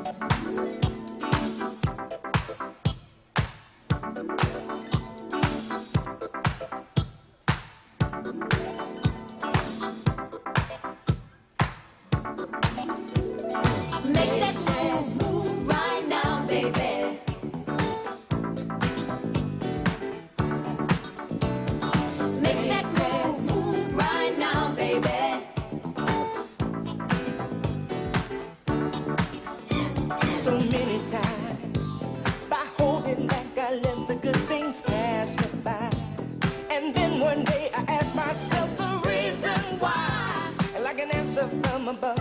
So many times, by holding back, I let the good things pass me by. And then one day I asked myself the reason why, like an answer from above.